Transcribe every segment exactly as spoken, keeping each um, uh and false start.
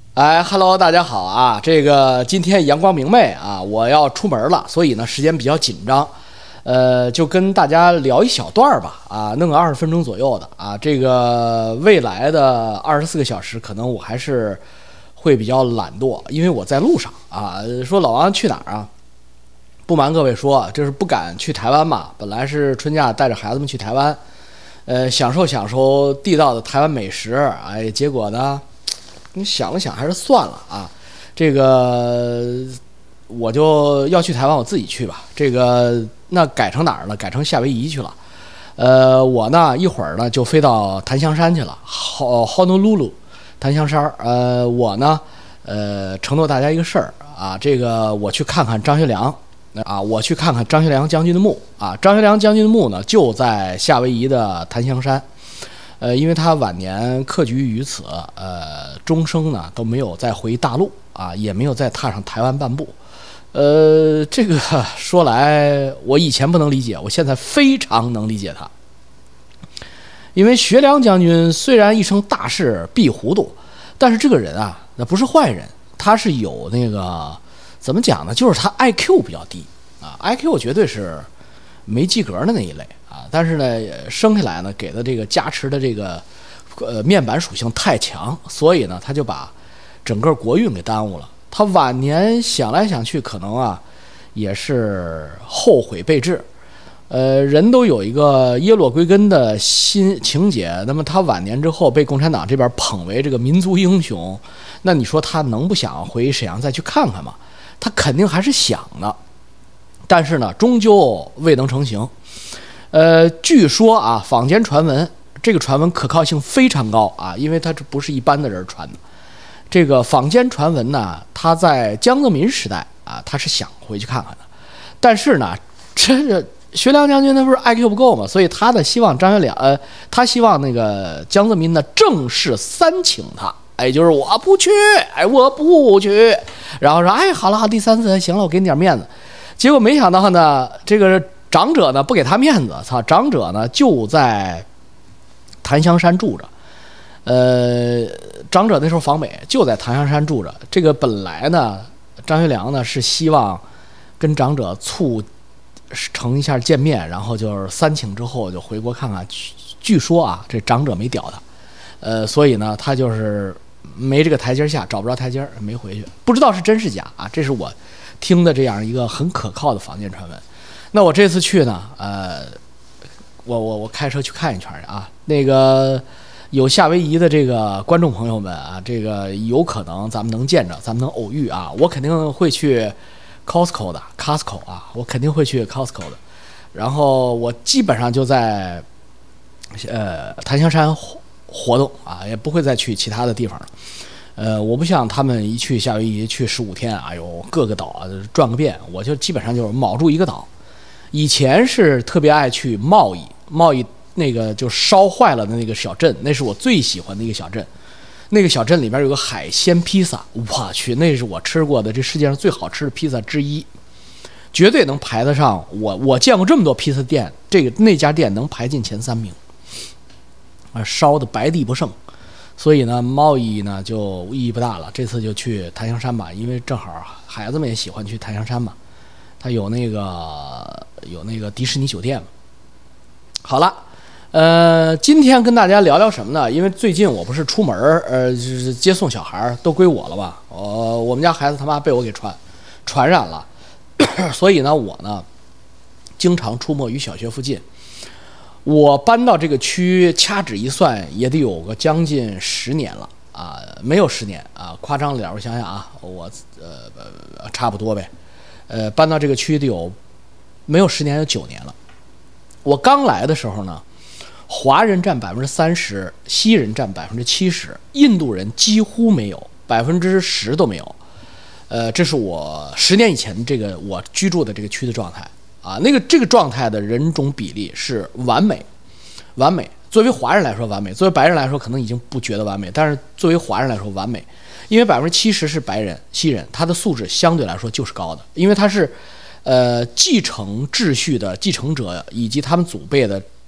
哎，Hello，大家好啊！这个今天阳光明媚啊，我要出门了，所以呢时间比较紧张，呃，就跟大家聊一小段吧，啊，弄个二十分钟左右的啊。这个未来的二十四个小时，可能我还是会比较懒惰，因为我在路上啊。说老王去哪儿啊？不瞒各位说，这是不敢去台湾嘛。本来是春假带着孩子们去台湾，呃，享受享受地道的台湾美食，哎，结果呢？你想了想，还是算了啊。这个我就要去台湾，我自己去吧。这个那改成哪儿了？改成夏威夷去了。呃，我呢一会儿呢就飞到檀香山去了，好 Honolulu 檀香山。呃，我呢呃承诺大家一个事儿啊，这个我去看看张学良啊，我去看看张学良将军的墓啊。张学良将军的墓呢就在夏威夷的檀香山。呃，因为他晚年客居于此，呃，终生呢都没有再回大陆啊，也没有再踏上台湾半步。呃，这个说来，我以前不能理解，我现在非常能理解他。因为学良将军虽然一生大事必糊涂，但是这个人啊，那不是坏人，他是有那个怎么讲呢？就是他 I Q 比较低啊 ，I Q 绝对是没及格的那一类。啊，但是呢，生下来呢，给的这个加持的这个，呃，面板属性太强，所以呢，他就把整个国运给耽误了。他晚年想来想去，可能啊，也是后悔备至。呃，人都有一个耶落归根的心情节，那么他晚年之后被共产党这边捧为这个民族英雄，那你说他能不想回沈阳再去看看吗？他肯定还是想的，但是呢，终究未能成行。呃，据说啊，坊间传闻，这个传闻可靠性非常高啊，因为它这不是一般的人传的。这个坊间传闻呢，他在江泽民时代啊，他是想回去看看的，但是呢，这个学良将军他不是 I Q 不够嘛，所以他的希望张学良，呃，他希望那个江泽民呢正式三请他，哎，就是我不去，哎，我不去，然后说，哎，好了好，第三次行了，我给你点面子，结果没想到呢，这个。长者呢不给他面子，操！长者呢就在檀香山住着，呃，长者那时候访美就在檀香山住着。这个本来呢，张学良呢是希望跟长者促成一下见面，然后就是三请之后就回国看看。据说啊，这长者没屌他，呃，所以呢他就是没这个台阶下，找不着台阶，没回去。不知道是真是假啊，这是我听的这样一个很可靠的坊间传闻。那我这次去呢，呃，我我我开车去看一圈啊。那个有夏威夷的这个观众朋友们啊，这个有可能咱们能见着，咱们能偶遇啊。我肯定会去 Costco 的 Costco 啊，我肯定会去 Costco 的。然后我基本上就在呃檀香山活动啊，也不会再去其他的地方了。呃，我不像他们一去夏威夷去十五天，哎呦，各个岛啊转个遍，我就基本上就是铆住一个岛。以前是特别爱去贸易，贸易那个就烧坏了的那个小镇，那是我最喜欢的一个小镇。那个小镇里边有个海鲜披萨，我去，那是我吃过的这世界上最好吃的披萨之一，绝对能排得上。我我见过这么多披萨店，这个那家店能排进前三名。啊，烧的白地不剩，所以呢，贸易呢就意义不大了。这次就去檀香山吧，因为正好孩子们也喜欢去檀香山嘛。它有那个有那个迪士尼酒店嘛。好了，呃，今天跟大家聊聊什么呢？因为最近我不是出门，呃，就是接送小孩都归我了吧？呃，我们家孩子他妈被我给传传染了，所以呢，我呢经常出没于小学附近。我搬到这个区，掐指一算也得有个将近十年了啊，没有十年啊，夸张了点，我想想啊，我呃差不多呗。呃，搬到这个区得有没有十年，有九年了。我刚来的时候呢，华人占百分之三十，西人占百分之七十，印度人几乎没有，百分之十都没有。呃，这是我十年以前这个我居住的这个区的状态啊。那个这个状态的人种比例是完美，完美。作为华人来说完美，作为白人来说可能已经不觉得完美，但是作为华人来说完美。因为百分之七十是白人、西人，他的素质相对来说就是高的，因为他是，呃，继承秩序的继承者，以及他们祖辈的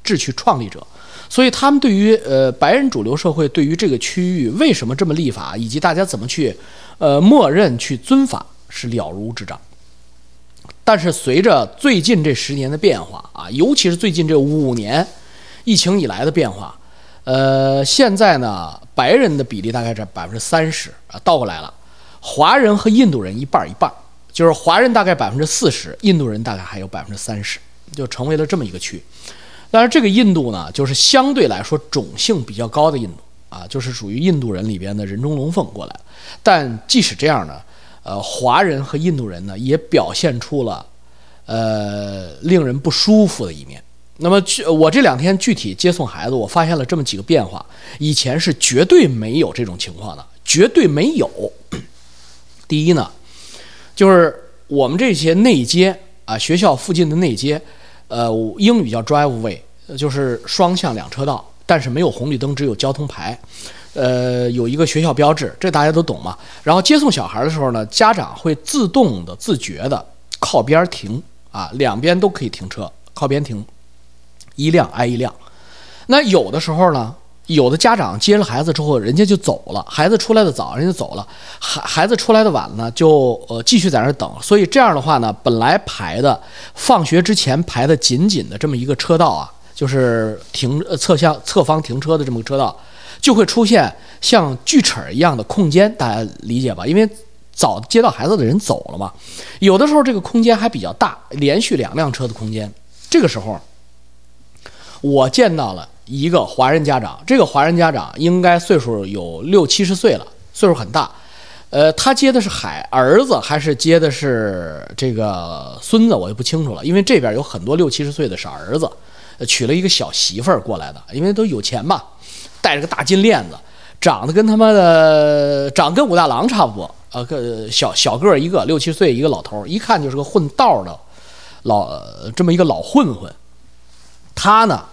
秩序创立者，所以他们对于呃白人主流社会对于这个区域为什么这么立法，以及大家怎么去呃默认去遵法是了如指掌。但是随着最近这十年的变化啊，尤其是最近这五年疫情以来的变化，呃，现在呢，白人的比例大概在百分之三十啊，倒过来了，华人和印度人一半一半，就是华人大概百分之四十，印度人大概还有百分之三十，就成为了这么一个区。当然，这个印度呢，就是相对来说种姓比较高的印度啊，就是属于印度人里边的人中龙凤过来。但即使这样呢，呃，华人和印度人呢，也表现出了呃令人不舒服的一面。那么我这两天具体接送孩子，我发现了这么几个变化，以前是绝对没有这种情况的，绝对没有。第一呢，就是我们这些内街啊，学校附近的内街，呃，英语叫 drive way， 就是双向两车道，但是没有红绿灯，只有交通牌，呃，有一个学校标志，这大家都懂嘛。然后接送小孩的时候呢，家长会自动的、自觉的靠边停啊，两边都可以停车，靠边停。一辆挨一辆。那有的时候呢，有的家长接了孩子之后，人家就走了，孩子出来的早，人家走了，孩孩子出来的晚呢，就呃继续在那儿等。所以这样的话呢，本来排的放学之前排的紧紧的这么一个车道啊，就是停呃侧向侧方停车的这么个车道，就会出现像锯齿一样的空间，大家理解吧？因为早接到孩子的人走了嘛，有的时候这个空间还比较大，连续两辆车的空间。这个时候我见到了一个华人家长，这个华人家长应该岁数有六七十岁了，岁数很大。呃，他接的是孩儿子还是接的是这个孙子，我就不清楚了。因为这边有很多六七十岁的是儿子，娶了一个小媳妇儿过来的，因为都有钱嘛，戴着个大金链子，长得跟他妈的长跟武大郎差不多，呃，个小小个一个，六七十岁一个老头，一看就是个混道的老、呃、这么一个老混混。他呢？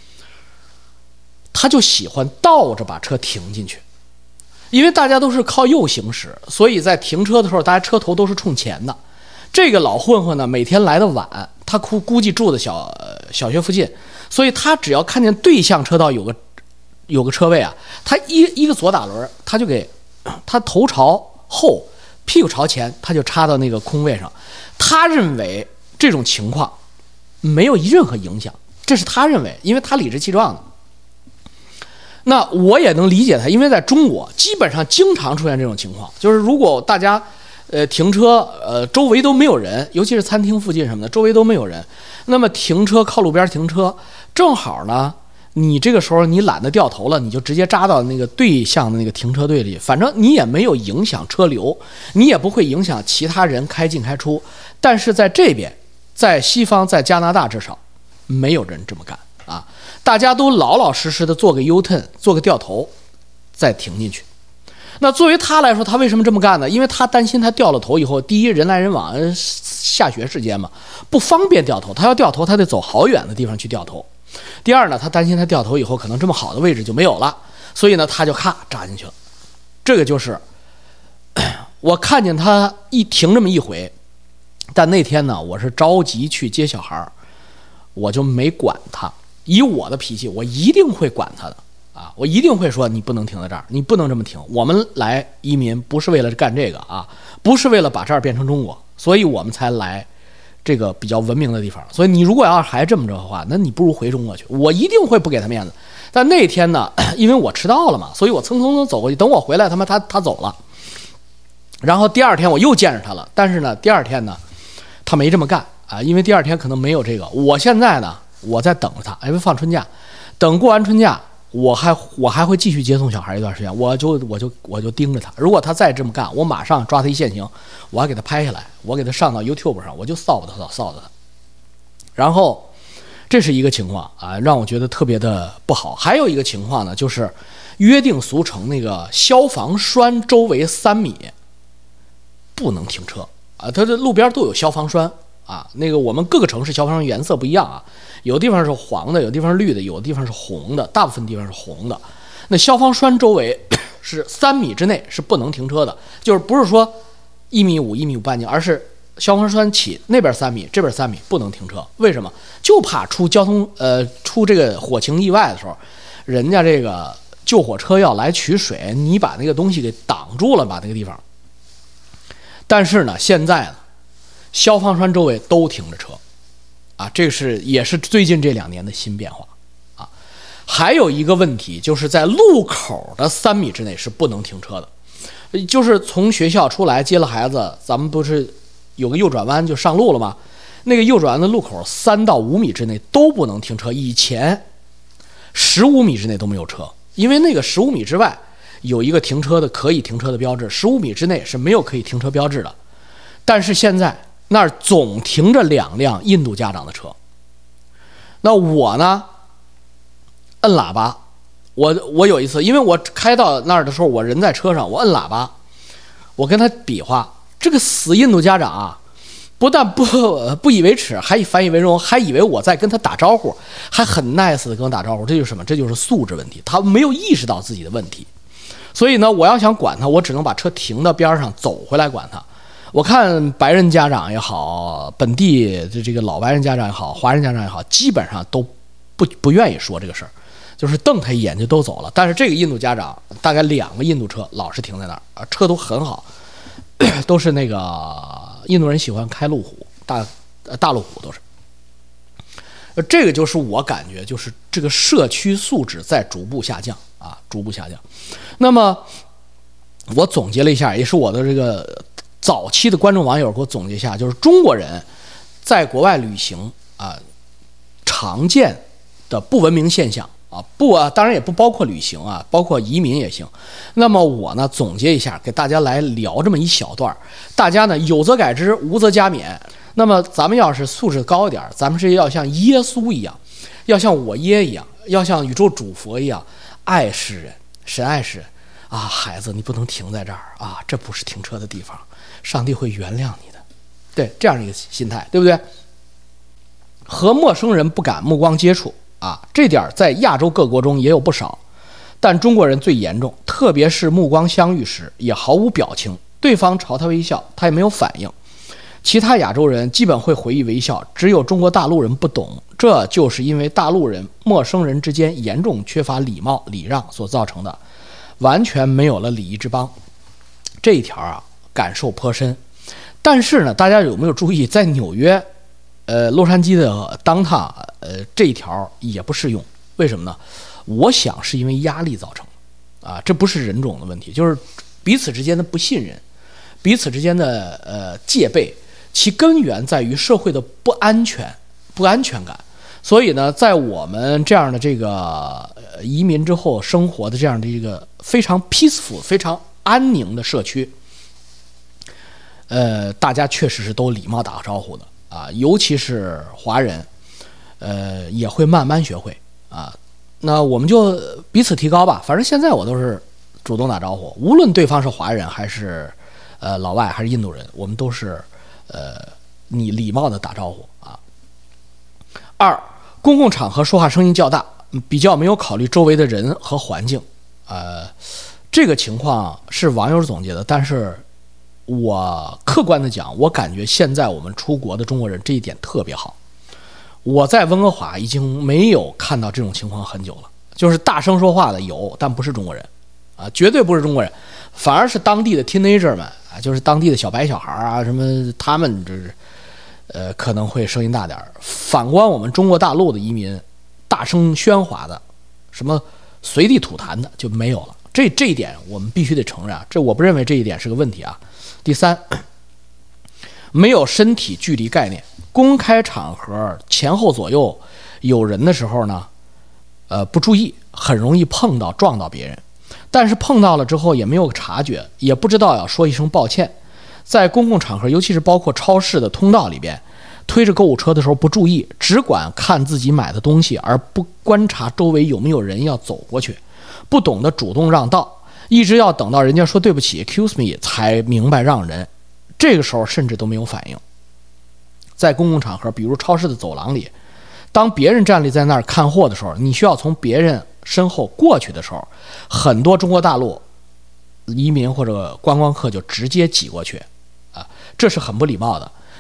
他就喜欢倒着把车停进去，因为大家都是靠右行驶，所以在停车的时候，大家车头都是冲前的。这个老混混呢，每天来的晚，他估估计住的小、呃、小学附近，所以他只要看见对向车道有个有个车位啊，他一一个左打轮，他就给他头朝后，屁股朝前，他就插到那个空位上。他认为这种情况没有任何影响，这是他认为，因为他理直气壮的。那我也能理解他，因为在中国基本上经常出现这种情况，就是如果大家呃停车，呃周围都没有人，尤其是餐厅附近什么的，周围都没有人，那么停车靠路边停车，正好呢，你这个时候你懒得掉头了，你就直接扎到那个对向的那个停车队里，反正你也没有影响车流，你也不会影响其他人开进开出。但是在这边，在西方，在加拿大至少没有人这么干啊。大家都老老实实的做个 U-turn， 做个掉头，再停进去。那作为他来说，他为什么这么干呢？因为他担心他掉了头以后，第一人来人往，下学时间嘛，不方便掉头。他要掉头，他得走好远的地方去掉头。第二呢，他担心他掉头以后，可能这么好的位置就没有了，所以呢，他就咔扎进去了。这个就是我看见他一停这么一回，但那天呢，我是着急去接小孩，我就没管他。以我的脾气，我一定会管他的啊！我一定会说你不能停在这儿，你不能这么停。我们来移民不是为了干这个啊，不是为了把这儿变成中国，所以我们才来这个比较文明的地方。所以你如果要是还这么着的话，那你不如回中国去。我一定会不给他面子。但那天呢，因为我迟到了嘛，所以我蹭蹭蹭走过去，等我回来，他妈他他走了。然后第二天我又见着他了，但是呢，第二天呢，他没这么干啊，因为第二天可能没有这个。我现在呢。我在等着他，因为放春假，等过完春假，我还我还会继续接送小孩一段时间，我就我就我就盯着他，如果他再这么干，我马上抓他一现行，我还给他拍下来，我给他上到 YouTube 上，我就扫他扫扫他。然后这是一个情况啊，让我觉得特别的不好。还有一个情况呢，就是约定俗成那个消防栓周围三米不能停车啊，它这路边都有消防栓。啊，那个我们各个城市消防栓颜色不一样啊，有地方是黄的，有地方是绿的，有地方是红的，大部分地方是红的。那消防栓周围是三米之内是不能停车的，就是不是说一米五、一米五半径，而是消防栓起那边三米，这边三米不能停车，为什么？就怕出交通呃出这个火情意外的时候，人家这个救火车要来取水，你把那个东西给挡住了，把那个地方。但是呢，现在呢，消防栓周围都停着车，啊，这个是也是最近这两年的新变化啊。还有一个问题就是在路口的三米之内是不能停车的，就是从学校出来接了孩子，咱们不是有个右转弯就上路了吗？那个右转弯的路口三到五米之内都不能停车，以前十五米之内都没有车，因为那个十五米之外有一个停车的可以停车的标志，十五米之内是没有可以停车标志的。但是现在那儿总停着两辆印度家长的车，那我呢摁喇叭，我我有一次，因为我开到那儿的时候我人在车上，我摁喇叭，我跟他比划，这个死印度家长啊，不但不不以为耻，还反以为荣，还以为我在跟他打招呼，还很 nice 的跟我打招呼。这就是什么？这就是素质问题，他没有意识到自己的问题。所以呢，我要想管他，我只能把车停到边上走回来管他。我看白人家长也好，本地的这个老白人家长也好，华人家长也好，基本上都不不愿意说这个事儿，就是瞪他一眼就都走了。但是这个印度家长大概两个印度车老是停在那儿啊，车都很好，都是那个印度人喜欢开路虎，大大路虎都是。这个就是我感觉，就是这个社区素质在逐步下降啊，逐步下降。那么我总结了一下，也是我的这个早期的观众网友给我总结一下，就是中国人在国外旅行啊，常见的不文明现象啊，不啊，当然也不包括旅行啊，包括移民也行。那么我呢总结一下，给大家来聊这么一小段，大家呢有则改之，无则加勉。那么咱们要是素质高一点，咱们是要像耶稣一样，要像我爷一样，要像宇宙主佛一样，爱世人，神爱世人啊！孩子，你不能停在这儿啊，这不是停车的地方，上帝会原谅你的。对，这样一个心态，对不对？和陌生人不敢目光接触啊，这点在亚洲各国中也有不少，但中国人最严重，特别是目光相遇时也毫无表情，对方朝他微笑，他也没有反应。其他亚洲人基本会回忆微笑，只有中国大陆人不懂，这就是因为大陆人陌生人之间严重缺乏礼貌礼让所造成的，完全没有了礼仪之邦。这一条啊，感受颇深。但是呢，大家有没有注意，在纽约呃洛杉矶的downtown呃这一条也不适用？为什么呢？我想是因为压力造成的啊，这不是人种的问题，就是彼此之间的不信任，彼此之间的呃戒备，其根源在于社会的不安全、不安全感。所以呢，在我们这样的这个移民之后生活的这样的一个非常 peaceful、非常安宁的社区，呃，大家确实是都礼貌打个招呼的啊，尤其是华人，呃，也会慢慢学会啊。那我们就彼此提高吧，反正现在我都是主动打招呼，无论对方是华人还是呃老外还是印度人，我们都是呃你礼貌的打招呼啊。二，公共场合说话声音较大，比较没有考虑周围的人和环境，呃，这个情况是网友总结的，但是我客观的讲，我感觉现在我们出国的中国人这一点特别好。我在温哥华已经没有看到这种情况很久了，就是大声说话的有，但不是中国人啊，绝对不是中国人，反而是当地的 teenager 们啊，就是当地的小白小孩啊，什么他们这是呃可能会声音大点。反观我们中国大陆的移民，大声喧哗的，什么随地吐痰的就没有了。这这一点我们必须得承认啊，这我不认为这一点是个问题啊。第三，没有身体距离概念，公开场合前后左右有人的时候呢，呃不注意，很容易碰到撞到别人。但是碰到了之后也没有察觉，也不知道要说一声抱歉。在公共场合，尤其是包括超市的通道里边，推着购物车的时候不注意，只管看自己买的东西，而不观察周围有没有人要走过去，不懂得主动让道，一直要等到人家说对不起 excuse me 才明白让人，这个时候甚至都没有反应。在公共场合，比如超市的走廊里，当别人站立在那儿看货的时候，你需要从别人身后过去的时候，很多中国大陆移民或者观光客就直接挤过去啊，这是很不礼貌的。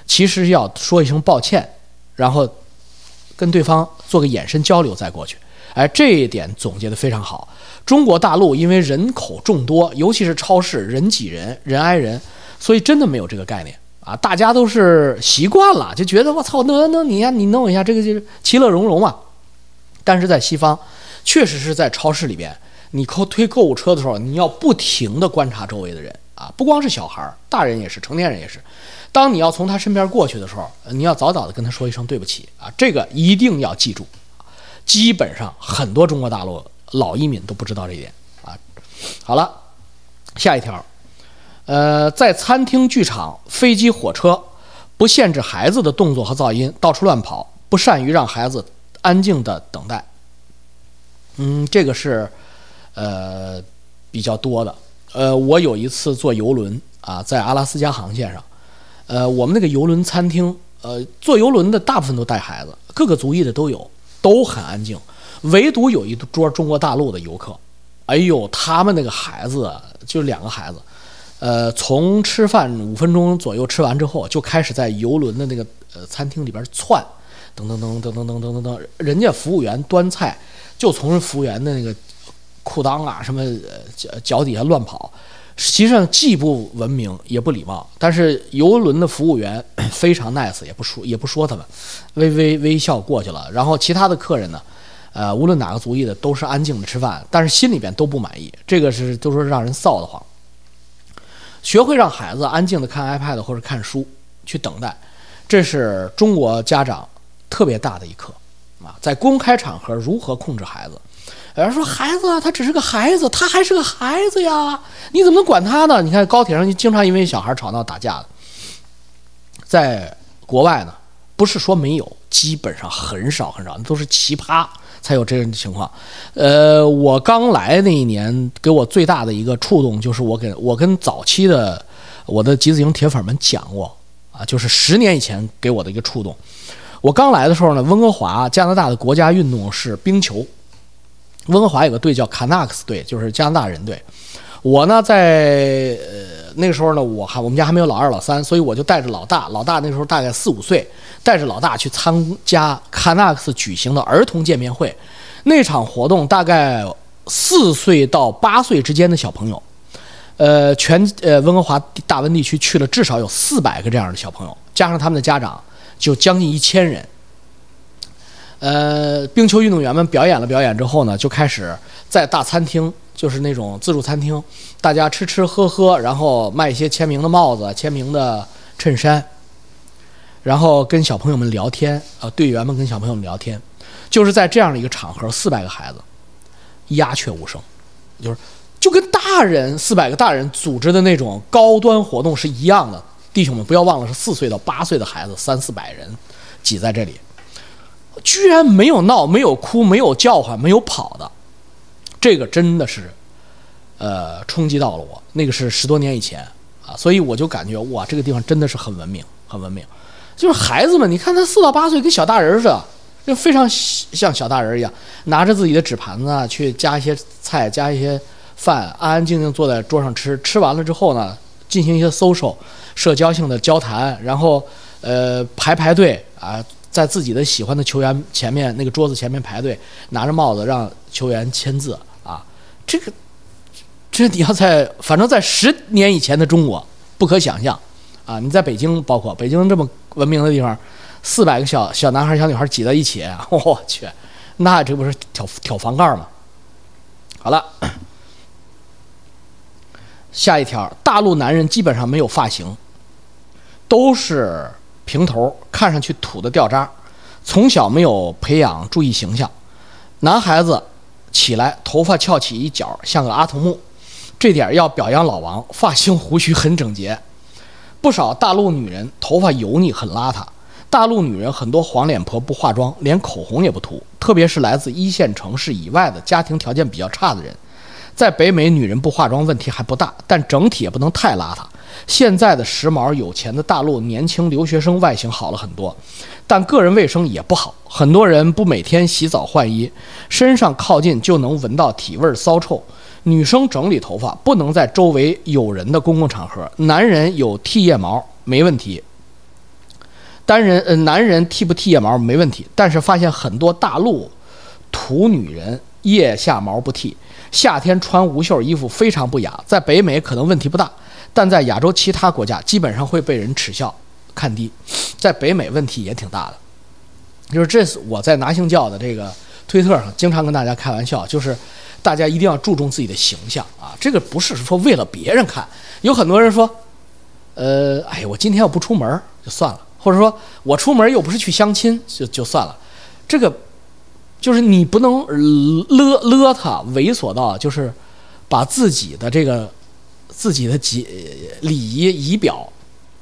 其实要说一声抱歉，然后跟对方做个眼神交流再过去。哎，这一点总结得非常好。中国大陆因为人口众多，尤其是超市人挤人，人挨人，所以真的没有这个概念啊！大家都是习惯了，就觉得我操，弄弄你呀，你弄一下，这个就是其乐融融嘛。但是在西方，确实是在超市里边，你扣推购物车的时候，你要不停地观察周围的人啊，不光是小孩，大人也是，成年人也是。当你要从他身边过去的时候，你要早早的跟他说一声对不起啊，这个一定要记住。基本上很多中国大陆老移民都不知道这一点啊。好了，下一条，呃，在餐厅、剧场、飞机、火车，不限制孩子的动作和噪音，到处乱跑，不善于让孩子安静的等待。嗯，这个是呃比较多的。呃，我有一次坐游轮啊，在阿拉斯加航线上，呃，我们那个游轮餐厅，呃，坐游轮的大部分都带孩子，各个族裔的都有。都很安静，唯独有一桌中国大陆的游客，哎呦，他们那个孩子就两个孩子，呃，从吃饭五分钟左右吃完之后，就开始在游轮的那个呃餐厅里边窜，噔噔噔噔噔噔噔噔噔，人家服务员端菜就从服务员的那个裤裆啊什么脚脚底下乱跑，实际上既不文明也不礼貌，但是游轮的服务员非常 nice， 也不说也不说他们，微微微笑过去了。然后其他的客人呢，呃，无论哪个族裔的都是安静的吃饭，但是心里边都不满意，这个是都说让人臊得慌。学会让孩子安静的看 iPad 或者看书，去等待，这是中国家长特别大的一课啊！在公开场合如何控制孩子。有人说孩子啊，他只是个孩子，他还是个孩子呀，你怎么能管他呢？你看高铁上经常因为小孩吵闹打架的，在国外呢，不是说没有，基本上很少很少，都是奇葩才有这种情况。呃，我刚来那一年，给我最大的一个触动就是我跟我跟早期的我的集子营铁粉们讲过啊，就是十年以前给我的一个触动。我刚来的时候呢，温哥华加拿大的国家运动是冰球。温哥华有个队叫卡纳克斯队，就是加拿大人队。我呢，在呃那个时候呢，我还我们家还没有老二老三，所以我就带着老大，老大那时候大概四五岁，带着老大去参加卡纳克斯举行的儿童见面会。那场活动大概四岁到八岁之间的小朋友，呃，全呃温哥华大温地区去了至少有四百个这样的小朋友，加上他们的家长，就将近一千人。呃，冰球运动员们表演了表演之后呢，就开始在大餐厅，就是那种自助餐厅，大家吃吃喝喝，然后卖一些签名的帽子、签名的衬衫，然后跟小朋友们聊天啊、呃，队员们跟小朋友们聊天，就是在这样的一个场合，四百个孩子鸦雀无声，就是就跟大人四百个大人组织的那种高端活动是一样的。弟兄们不要忘了，是四岁到八岁的孩子，三四百人挤在这里。居然没有闹，没有哭，没有叫唤，没有跑的，这个真的是，呃，冲击到了我。那个是十多年以前啊，所以我就感觉哇，这个地方真的是很文明，很文明。就是孩子们，你看他四到八岁跟小大人似的，就非常像小大人一样，拿着自己的纸盘子啊，去夹一些菜，夹一些饭，安安静静坐在桌上吃。吃完了之后呢，进行一些 social 社交性的交谈，然后呃排排队啊。在自己的喜欢的球员前面那个桌子前面排队，拿着帽子让球员签字啊！这个，这你要在反正在十年以前的中国不可想象啊！你在北京，包括北京这么文明的地方，四百个小小男孩小女孩挤在一起，我去，那这不是挑挑房盖吗？好了，下一条，大陆男人基本上没有发型，都是平头，看上去土的掉渣，从小没有培养注意形象。男孩子起来头发翘起一角，像个阿童木，这点要表扬老王，发型胡须很整洁。不少大陆女人头发油腻很邋遢，大陆女人很多黄脸婆不化妆，连口红也不涂，特别是来自一线城市以外的家庭条件比较差的人。在北美，女人不化妆问题还不大，但整体也不能太邋遢。现在的时髦有钱的大陆年轻留学生外形好了很多，但个人卫生也不好，很多人不每天洗澡换衣，身上靠近就能闻到体味骚臭。女生整理头发不能在周围有人的公共场合，男人有剃腋毛没问题， 单人呃男人剃不剃腋毛没问题，但是发现很多大陆土女人腋下毛不剃，夏天穿无袖衣服非常不雅。在北美可能问题不大，但在亚洲其他国家基本上会被人耻笑看低，在北美问题也挺大的。就是这是我在拿性教的这个推特上经常跟大家开玩笑，就是大家一定要注重自己的形象啊，这个不是说为了别人看。有很多人说，呃，哎呀，我今天要不出门就算了，或者说我出门又不是去相亲，就就算了。这个就是你不能勒勒他猥琐到就是把自己的这个自己的基礼仪仪表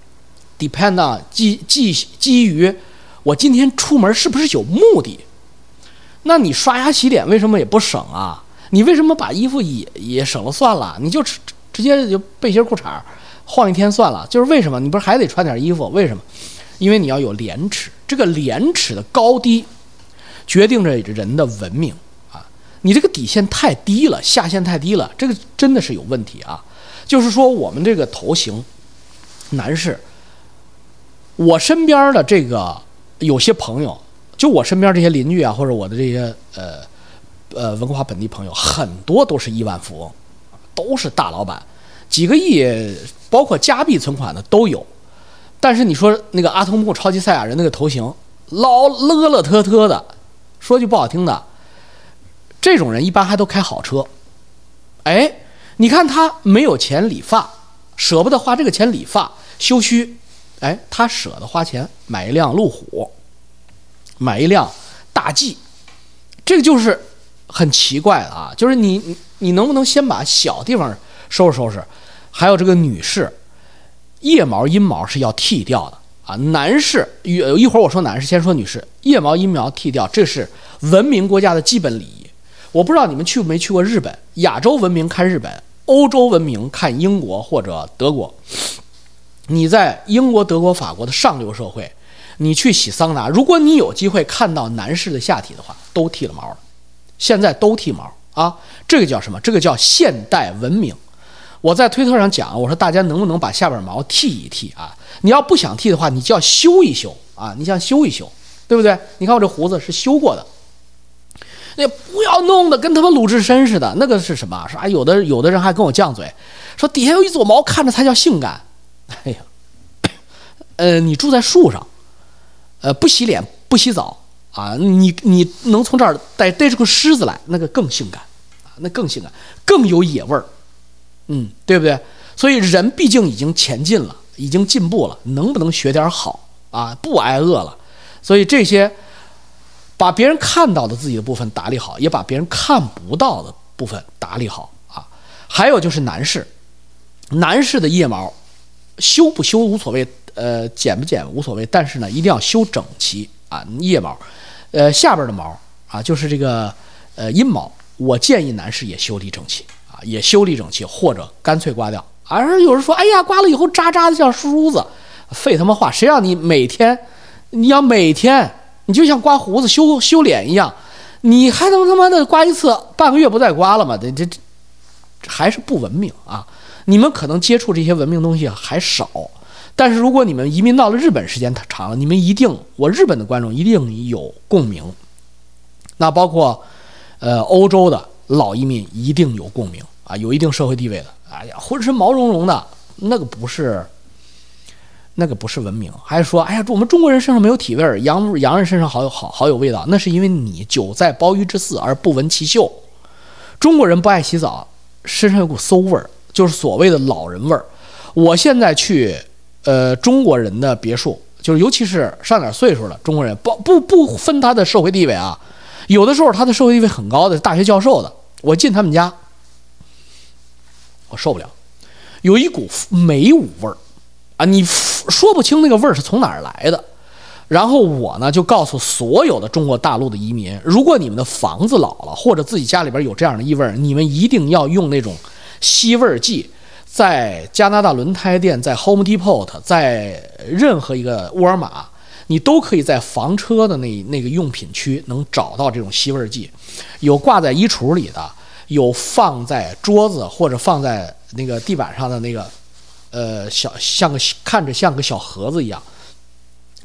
depend on 基基基于我今天出门是不是有目的？那你刷牙洗脸为什么也不省啊？你为什么把衣服也也省了算了？你就直直接就背心裤衩晃一天算了？就是为什么？你不是还得穿点衣服？为什么？因为你要有廉耻，这个廉耻的高低决定着人的文明啊！你这个底线太低了，下限太低了，这个真的是有问题啊！就是说我们这个头型，男士，我身边的这个。有些朋友，就我身边这些邻居啊，或者我的这些呃呃文化本地朋友，很多都是亿万富翁，都是大老板，几个亿，包括加币存款的都有。但是你说那个阿童木超级赛亚人那个头型，老乐乐特特的，说句不好听的，这种人一般还都开好车。哎，你看他没有钱理发，舍不得花这个钱理发修须。哎，他舍得花钱买一辆路虎，买一辆大 G， 这个就是很奇怪的啊！就是你你你能不能先把小地方收拾收拾？还有这个女士，腋毛阴毛是要剃掉的啊。男士，一会儿我说男士，先说女士，腋毛阴毛剃掉，这是文明国家的基本礼仪。我不知道你们去没去过日本，亚洲文明看日本，欧洲文明看英国或者德国。你在英国、德国、法国的上流社会，你去洗桑拿，如果你有机会看到男士的下体的话，都剃了毛了。现在都剃毛啊，这个叫什么？这个叫现代文明。我在推特上讲，我说大家能不能把下边毛剃一剃啊？你要不想剃的话，你就要修一修啊，你想修一修，对不对？你看我这胡子是修过的，那不要弄得跟他们鲁智深似的。那个是什么？说啊，有的有的人还跟我犟嘴，说底下有一撮毛，看着才叫性感。哎呀，呃，你住在树上，呃，不洗脸不洗澡啊，你你能从这儿逮逮出个狮子来，那个更性感啊，那更性感，更有野味儿，嗯，对不对？所以人毕竟已经前进了，已经进步了，能不能学点好啊？不挨饿了，所以这些把别人看到的自己的部分打理好，也把别人看不到的部分打理好啊。还有就是男士，男士的腋毛。修不修无所谓，呃，剪不剪无所谓，但是呢，一定要修整齐啊。腋毛，呃，下边的毛啊，就是这个呃阴毛，我建议男士也修理整齐啊，也修理整齐，或者干脆刮掉。而有人说，哎呀，刮了以后渣渣的像梳子，废他妈话！谁让你每天，你要每天，你就像刮胡子、修修脸一样，你还能他妈的刮一次，半个月不再刮了吗？这这这还是不文明啊！你们可能接触这些文明东西还少，但是如果你们移民到了日本时间长了，你们一定，我日本的观众一定有共鸣。那包括，呃，欧洲的老移民一定有共鸣啊，有一定社会地位的，哎呀，浑身毛茸茸的，那个不是，那个不是文明。还说，哎呀，我们中国人身上没有体味儿，洋洋人身上好有好好有味道，那是因为你久在鲍鱼之肆而不闻其臭。中国人不爱洗澡，身上有股馊味儿。就是所谓的老人味儿。我现在去呃中国人的别墅，就是尤其是上点岁数的中国人，不不不分他的社会地位啊，有的时候他的社会地位很高的，大学教授的，我进他们家，我受不了，有一股霉污味儿啊，你说不清那个味儿是从哪儿来的。然后我呢就告诉所有的中国大陆的移民，如果你们的房子老了，或者自己家里边有这样的异味，你们一定要用那种吸味剂，在加拿大轮胎店，在 Home Depot， 在任何一个沃尔玛，你都可以在房车的那那个用品区能找到这种吸味剂，有挂在衣橱里的，有放在桌子或者放在那个地板上的那个，呃，小像个看着像个小盒子一样，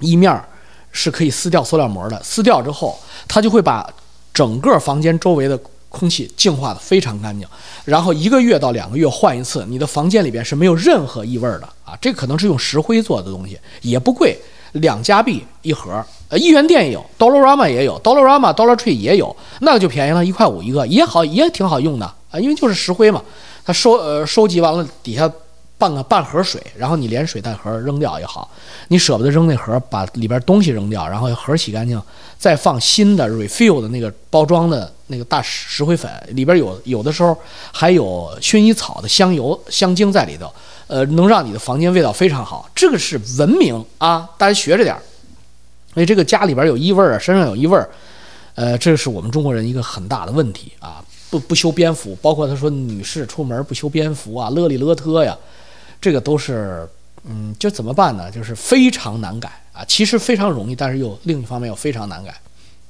一面是可以撕掉塑料膜的，撕掉之后，它就会把整个房间周围的空气净化的非常干净，然后一个月到两个月换一次，你的房间里边是没有任何异味的啊。这可能是用石灰做的东西，也不贵，两加币一盒，呃，一元店也有 ，Dollarama 也有 ，Dollarama、Dollar Tree 也有，那个就便宜了，一块五一个，也好，也挺好用的啊，因为就是石灰嘛，它收呃收集完了底下半个半盒水，然后你连水带盒扔掉也好，你舍不得扔那盒，把里边东西扔掉，然后盒洗干净，再放新的 refill 的那个包装的那个大石灰粉，里边有有的时候还有薰衣草的香油香精在里头，呃，能让你的房间味道非常好。这个是文明啊，大家学着点。所以这个家里边有异味啊，身上有异味，呃，这是我们中国人一个很大的问题啊，不不修边幅，包括他说女士出门不修边幅啊，勒里勒特呀。这个都是，嗯，就怎么办呢？就是非常难改啊。其实非常容易，但是又另一方面又非常难改。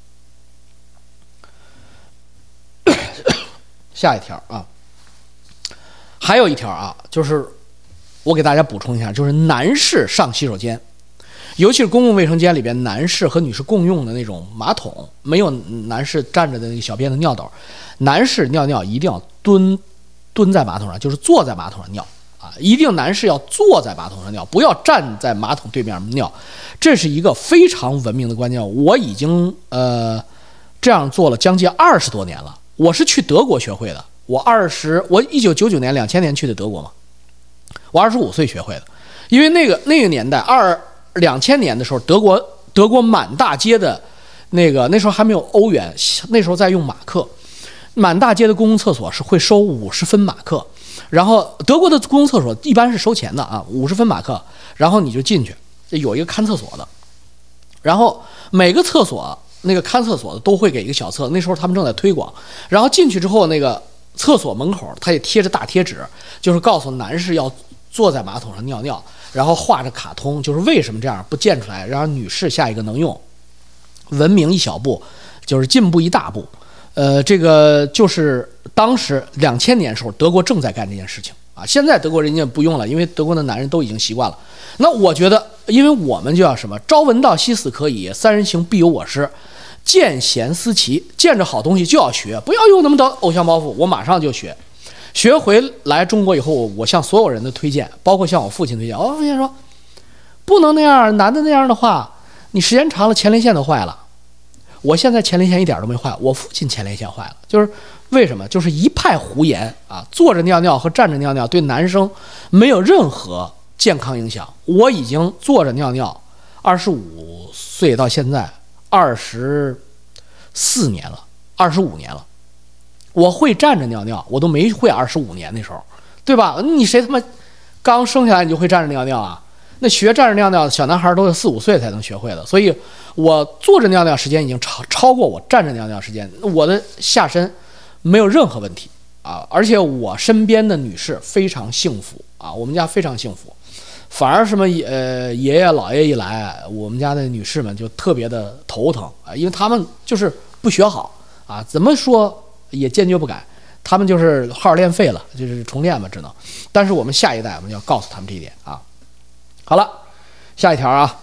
下一条啊，还有一条啊，就是我给大家补充一下，就是男士上洗手间，尤其是公共卫生间里边，男士和女士共用的那种马桶，没有男士站着的那个小便的尿斗，男士尿尿一定要蹲蹲在马桶上，就是坐在马桶上尿。啊，一定男士要坐在马桶上尿，不要站在马桶对面尿，这是一个非常文明的观念。我已经呃这样做了将近二十多年了。我是去德国学会的，我二十我一九九九年两千年去的德国嘛，我二十五岁学会的。因为那个那个年代二两千年的时候，德国德国满大街的那个那时候还没有欧元，那时候在用马克，满大街的公共厕所是会收五十分马克。然后德国的公共厕所一般是收钱的啊，五十分马克，然后你就进去，有一个看厕所的，然后每个厕所那个看厕所的都会给一个小册，那时候他们正在推广，然后进去之后那个厕所门口他也贴着大贴纸，就是告诉男士要坐在马桶上尿尿，然后画着卡通，就是为什么这样不建出来，让女士下一个能用，文明一小步，就是进步一大步。呃，这个就是当时两千年时候，德国正在干这件事情啊。现在德国人家不用了，因为德国的男人都已经习惯了。那我觉得，因为我们就要什么，朝闻道夕死可以，三人行必有我师。见贤思齐，见着好东西就要学，不要有那么多偶像包袱。我马上就学，学回来中国以后，我向所有人的推荐，包括向我父亲推荐。我父亲说，不能那样，男的那样的话，你时间长了前列腺都坏了。我现在前列腺一点都没坏，我父亲前列腺坏了，就是为什么？就是一派胡言啊！坐着尿尿和站着尿尿对男生没有任何健康影响。我已经坐着尿尿，二十五岁到现在二十四年了，二十五年了。我会站着尿尿，我都没会二十五年那时候，对吧？你谁他妈刚生下来你就会站着尿尿啊？那学站着尿尿的小男孩都是四五岁才能学会的，所以我坐着尿尿时间已经超超过我站着尿尿时间，我的下身没有任何问题啊！而且我身边的女士非常幸福啊，我们家非常幸福，反而什么呃爷爷姥爷一来，我们家的女士们就特别的头疼啊，因为他们就是不学好啊，怎么说也坚决不改，他们就是号练废了，就是重练嘛，只能。但是我们下一代我们要告诉他们这一点啊。好了，下一条啊，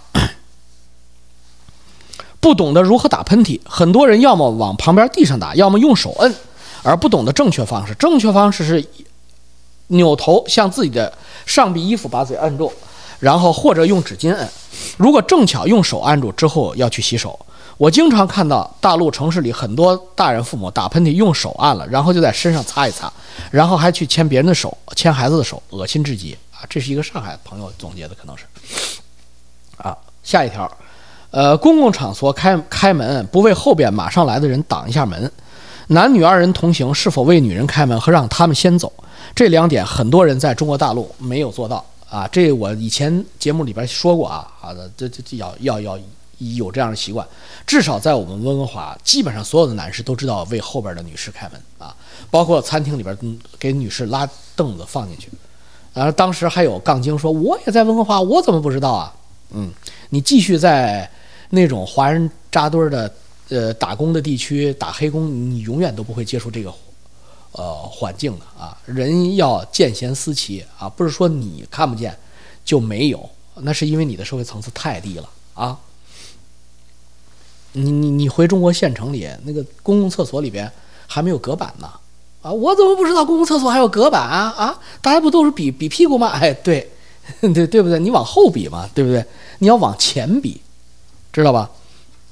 不懂得如何打喷嚏，很多人要么往旁边地上打，要么用手摁，而不懂得正确方式。正确方式是扭头向自己的上臂衣服把嘴按住，然后或者用纸巾摁。如果正巧用手按住之后要去洗手，我经常看到大陆城市里很多大人父母打喷嚏用手按了，然后就在身上擦一擦，然后还去牵别人的手，牵孩子的手，恶心至极。这是一个上海朋友总结的，可能是啊。下一条，呃，公共场所开开门不为后边马上来的人挡一下门，男女二人同行是否为女人开门和让他们先走，这两点很多人在中国大陆没有做到啊。这我以前节目里边说过啊，好的，这这要要要有这样的习惯，至少在我们温哥华，基本上所有的男士都知道为后边的女士开门啊，包括餐厅里边给女士拉凳子放进去。然后当时还有杠精说，我也在温哥华，我怎么不知道啊？嗯，你继续在那种华人扎堆的呃打工的地区打黑工，你永远都不会接触这个呃环境的啊。人要见贤思齐啊，不是说你看不见就没有，那是因为你的社会层次太低了啊。你你你回中国县城里那个公共厕所里边还没有隔板呢，啊，我怎么不知道公共厕所还有隔板啊？啊，大家不都是比比屁股吗？哎，对，对对不对？你往后比嘛，对不对？你要往前比，知道吧？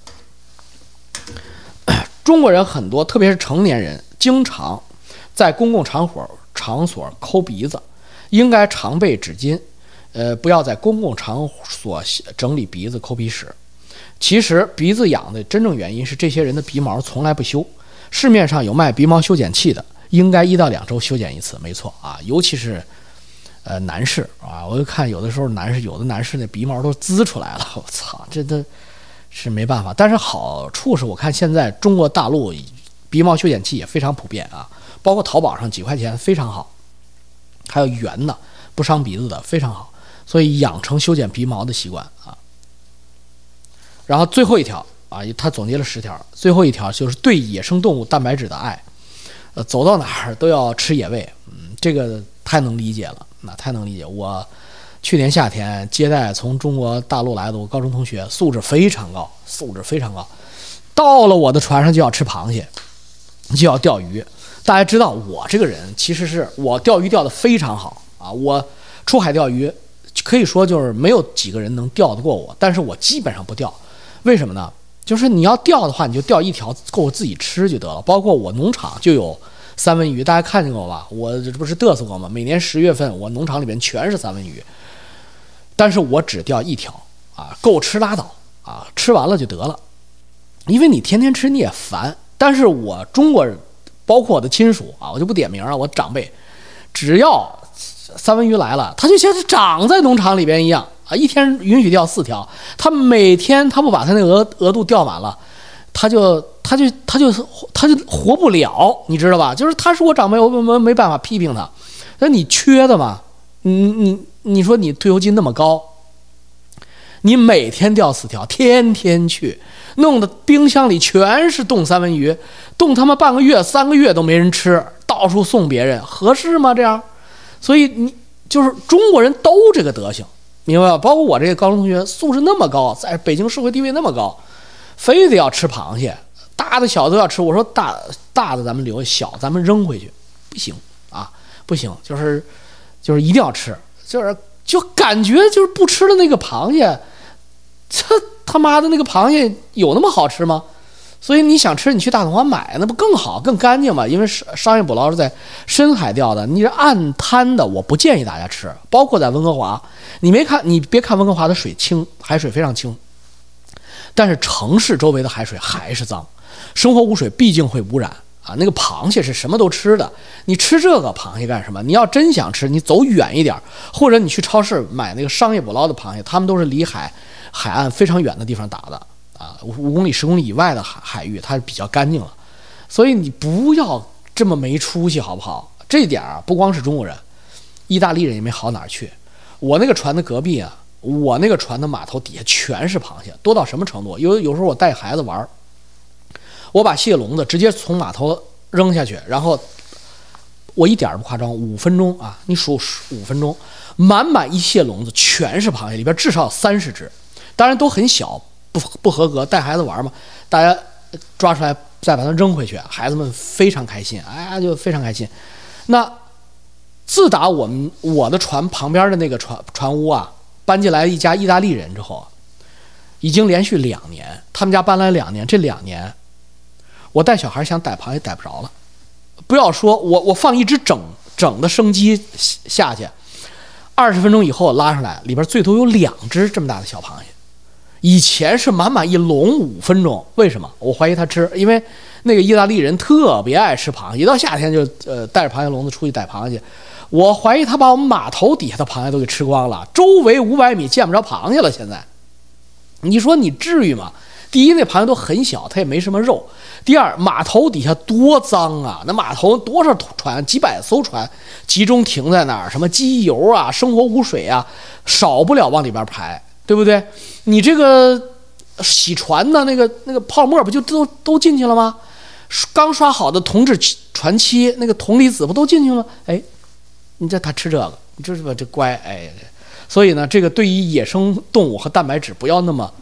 中国人很多，特别是成年人，经常在公共场所场所抠鼻子，应该常备纸巾，呃，不要在公共场所整理鼻子、抠鼻屎。其实鼻子痒的真正原因是这些人的鼻毛从来不修，市面上有卖鼻毛修剪器的，应该一到两周修剪一次，没错啊。尤其是呃男士啊，我就看有的时候男士有的男士那鼻毛都滋出来了，我操，这都是没办法。但是好处是我看现在中国大陆鼻毛修剪器也非常普遍啊，包括淘宝上几块钱非常好，还有圆的不伤鼻子的非常好，所以养成修剪鼻毛的习惯啊。然后最后一条啊，他总结了十条，最后一条就是对野生动物蛋白质的爱，呃，走到哪儿都要吃野味，嗯，这个太能理解了，那太能理解。我去年夏天接待从中国大陆来的我高中同学，素质非常高，素质非常高，到了我的船上就要吃螃蟹，就要钓鱼。大家知道我这个人其实是我钓鱼钓得非常好啊，我出海钓鱼可以说就是没有几个人能钓得过我，但是我基本上不钓。为什么呢？就是你要钓的话，你就钓一条够自己吃就得了。包括我农场就有三文鱼，大家看见过吧？我这不是嘚瑟过吗？每年十月份，我农场里边全是三文鱼，但是我只钓一条啊，够吃拉倒啊，吃完了就得了。因为你天天吃你也烦。但是我中国人，包括我的亲属啊，我就不点名了，我长辈，只要三文鱼来了，它就像是长在农场里边一样。啊，一天允许钓四条，他每天他不把他那额额度钓满了，他就他就他就他就活不了，你知道吧？就是他是我长辈，我没没办法批评他。那你缺的嘛？你你你说你退休金那么高，你每天钓四条，天天去，弄得冰箱里全是冻三文鱼，冻他妈半个月、三个月都没人吃，到处送别人，合适吗？这样，所以你就是中国人都这个德行。明白吧？包括我这个高中同学，素质那么高，在北京社会地位那么高，非得要吃螃蟹，大的小的都要吃。我说大大的咱们留，小咱们扔回去，不行啊，不行，就是就是一定要吃，就是就感觉就是不吃的那个螃蟹，这他妈的那个螃蟹有那么好吃吗？所以你想吃，你去大统华买，那不更好更干净吗？因为商业捕捞是在深海钓的，你这岸滩的，我不建议大家吃。包括在温哥华，你没看，你别看温哥华的水清，海水非常清，但是城市周围的海水还是脏，生活污水毕竟会污染啊。那个螃蟹是什么都吃的，你吃这个螃蟹干什么？你要真想吃，你走远一点，或者你去超市买那个商业捕捞的螃蟹，他们都是离海海岸非常远的地方打的。啊，五公里、十公里以外的海海域，它是比较干净了，所以你不要这么没出息，好不好？这一点啊，不光是中国人，意大利人也没好哪儿去。我那个船的隔壁啊，我那个船的码头底下全是螃蟹，多到什么程度？有有时候我带孩子玩，我把蟹笼子直接从码头扔下去，然后我一点不夸张，五分钟啊，你数五分钟，满满一蟹笼子全是螃蟹，里边至少有三十只，当然都很小。不不合格，带孩子玩嘛，大家抓出来再把它扔回去，孩子们非常开心，哎呀就非常开心。那自打我们我的船旁边的那个船船屋啊搬进来一家意大利人之后，已经连续两年，他们家搬来两年，这两年我带小孩想逮螃蟹逮不着了，不要说我我放一只整整的生鸡下去，二十分钟以后拉上来，里边最多有两只这么大的小螃蟹。以前是满满一笼五分钟，为什么？我怀疑他吃，因为那个意大利人特别爱吃螃蟹，一到夏天就呃带着螃蟹笼子出去逮螃蟹。我怀疑他把我们码头底下的螃蟹都给吃光了，周围五百米见不着螃蟹了。现在，你说你至于吗？第一，那螃蟹都很小，它也没什么肉；第二，码头底下多脏啊！那码头多少船，几百艘船集中停在那儿，什么机油啊、生活污水啊，少不了往里边排。对不对？你这个洗船的那个那个泡沫不就都都进去了吗？刚刷好的铜制船漆那个铜离子不都进去了？哎，你这他吃这个，你这是吧？这乖哎。所以呢，这个对于野生动物和蛋白质不要那么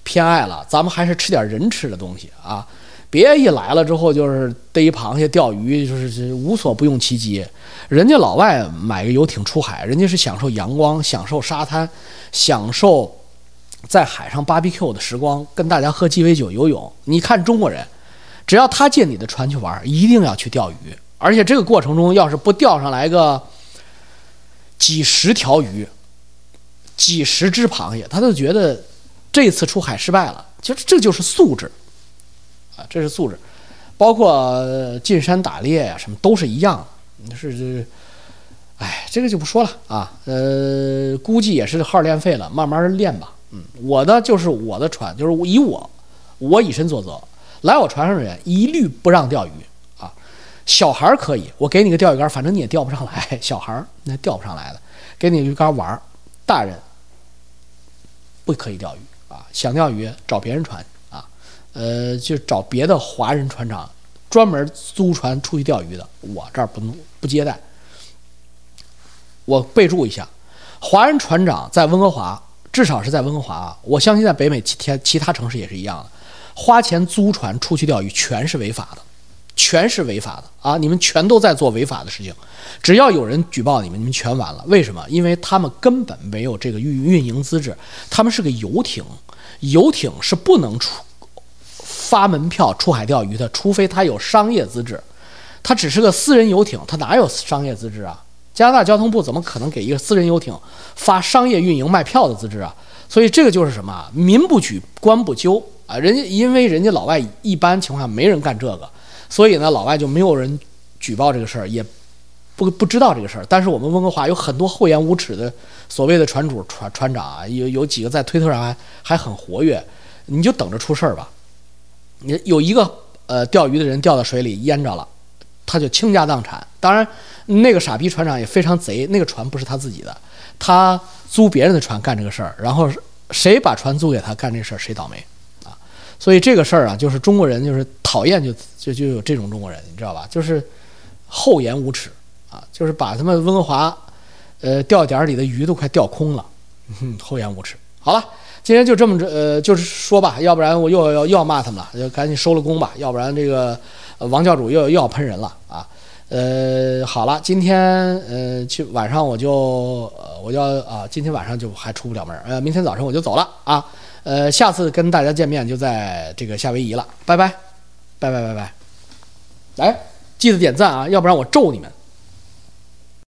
偏爱了，咱们还是吃点人吃的东西啊。别一来了之后就是逮螃蟹、钓鱼，就是无所不用其极。人家老外买个游艇出海，人家是享受阳光、享受沙滩、享受在海上 B B Q 的时光，跟大家喝鸡尾酒、游泳。你看中国人，只要他借你的船去玩，一定要去钓鱼，而且这个过程中要是不钓上来个几十条鱼、几十只螃蟹，他就觉得这次出海失败了。其实这就是素质。这是素质，包括进山打猎呀、啊，什么都是一样的。是是，哎，这个就不说了啊。呃，估计也是号练废了，慢慢练吧。嗯，我的就是我的船，就是以我，我以身作则，来我船上的人一律不让钓鱼啊。小孩可以，我给你个钓鱼竿，反正你也钓不上来。小孩那钓不上来的，给你鱼竿玩。大人不可以钓鱼啊，想钓鱼找别人船。呃，就找别的华人船长，专门租船出去钓鱼的，我这儿不不接待。我备注一下，华人船长在温哥华，至少是在温哥华啊，我相信在北美其他其他城市也是一样的，花钱租船出去钓鱼全是违法的，全是违法的啊！你们全都在做违法的事情，只要有人举报你们，你们全完了。为什么？因为他们根本没有这个运运营资质，他们是个游艇，游艇是不能出发门票出海钓鱼的，除非他有商业资质。他只是个私人游艇，他哪有商业资质啊？加拿大交通部怎么可能给一个私人游艇发商业运营卖票的资质啊？所以这个就是什么？民不举，官不究啊！人家因为人家老外一般情况下没人干这个，所以呢，老外就没有人举报这个事儿，也不不知道这个事儿。但是我们温哥华有很多厚颜无耻的所谓的船主、船船长啊，有有几个在推特上还还很活跃，你就等着出事儿吧。你有一个呃钓鱼的人掉到水里淹着了，他就倾家荡产。当然，那个傻逼船长也非常贼，那个船不是他自己的，他租别人的船干这个事儿，然后谁把船租给他干这事儿，谁倒霉啊！所以这个事儿啊，就是中国人就是讨厌就就就有这种中国人，你知道吧？就是厚颜无耻啊，就是把他们温哥华呃钓点里的鱼都快钓空了，嗯，厚颜无耻。好了。今天就这么着，呃，就是说吧，要不然我又要又要骂他们了，就赶紧收了工吧，要不然这个、呃、王教主又又要喷人了啊。呃，好了，今天呃去晚上我就呃我要啊，今天晚上就还出不了门，呃，明天早上我就走了啊。呃，下次跟大家见面就在这个夏威夷了，拜拜，拜拜拜拜，来记得点赞啊，要不然我咒你们。